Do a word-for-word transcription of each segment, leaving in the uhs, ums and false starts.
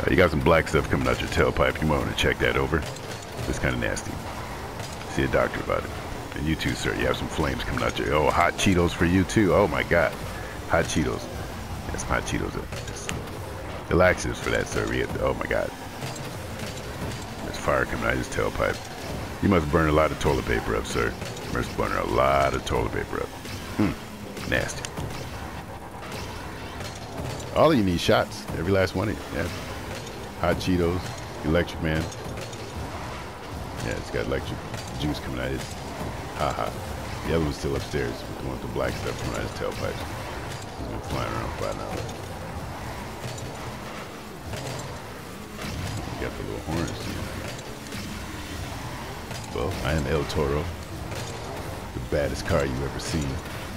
Uh, you got some black stuff coming out your tailpipe. You might want to check that over. It's kind of nasty. See a doctor about it. And you too, sir. You have some flames coming out your... Oh, hot Cheetos for you too. Oh my God. Hot Cheetos. Yes, hot Cheetos. The laxatives for that, sir. We had, oh my God. There's fire coming out of his tailpipe. You must burn a lot of toilet paper up, sir. You must burn a lot of toilet paper up. Hmm. Nasty. All of you need shots. Every last one of you. Yeah. Hot Cheetos. Electric Man. Yeah, it's got electric juice coming out of his. Haha. The other one's still upstairs with the one with the black stuff coming out of his tailpipes. He's been flying around for about an hour. You got the little horns. Well, I am El Toro, the baddest car you've ever seen.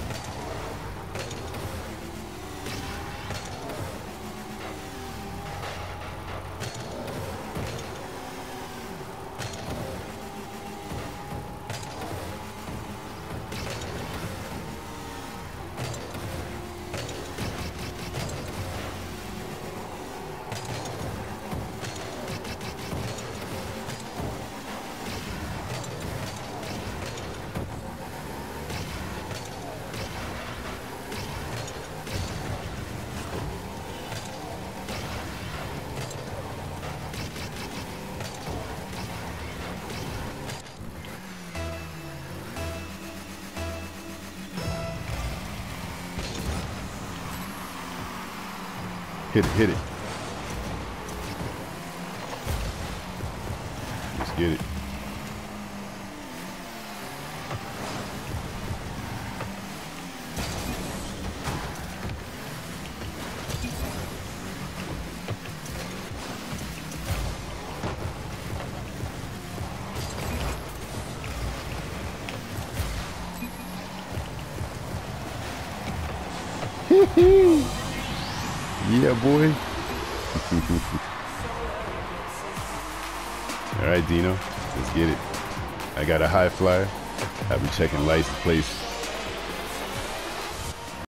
Hit it, hit it. Let's get it. Hee Yeah, boy. All right, Dino, let's get it. I got a high flyer. I've been checking lights, place